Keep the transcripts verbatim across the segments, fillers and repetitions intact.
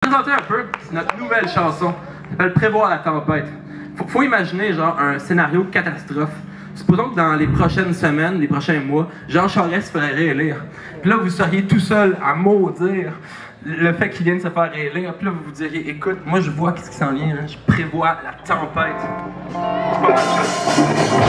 présenter un peu notre nouvelle chanson. Elle s'appelle Prévoir la tempête. Faut, faut imaginer genre un scénario catastrophe. Supposons que dans les prochaines semaines, les prochains mois, Jean Charest se ferait réélire. Puis là, vous seriez tout seul à maudire le fait qu'il vient de se faire réélire. Puis là, vous vous diriez, écoute, moi je vois qu'est-ce qui s'en vient, hein. Je prévois la tempête. C'est pas mal ça.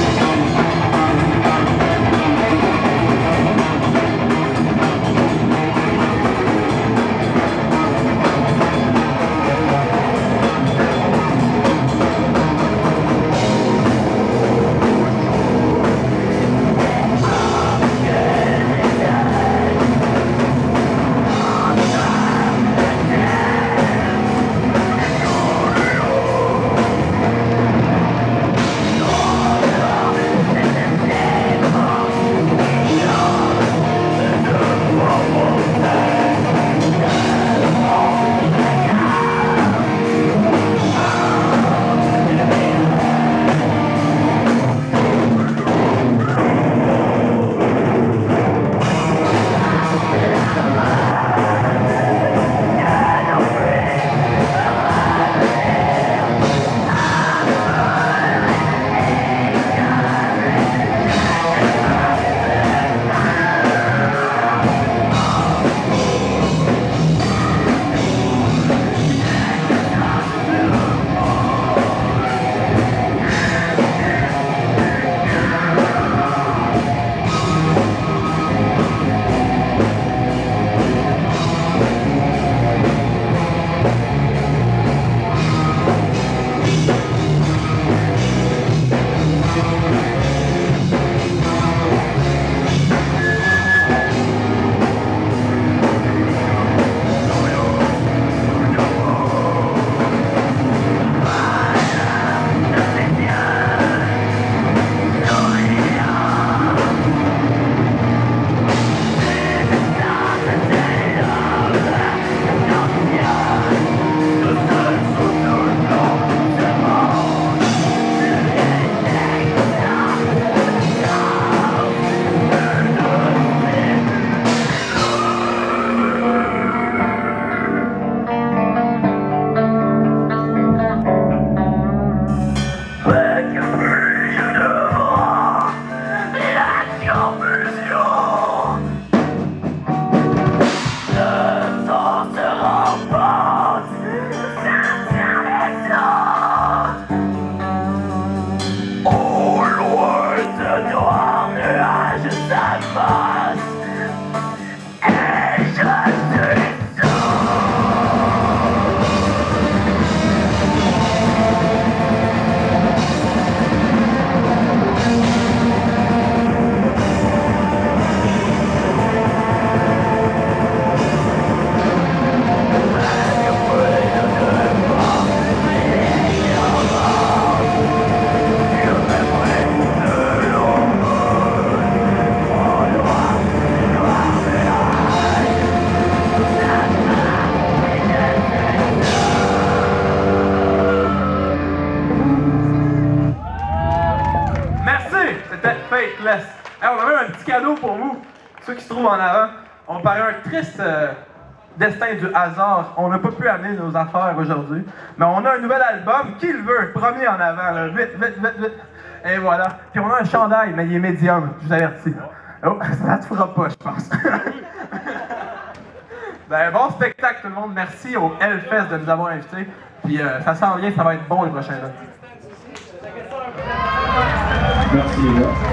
Faithless. Hey, on a même un petit cadeau pour vous, ceux qui se trouvent en avant. On paraît un triste euh, destin du hasard. On n'a pas pu amener nos affaires aujourd'hui. Mais on a un nouvel album. Qui le veut? Premier en avant, là. Vite, vite, vite, vite. Et voilà. Puis on a un chandail, mais il est médium, je vous avertis. Oh, ça te fera pas, je pense. Ben, bon spectacle tout le monde. Merci au Hellfest de nous avoir invités. Puis euh, ça s'en vient, ça va être bon les prochains là. Merci les gars.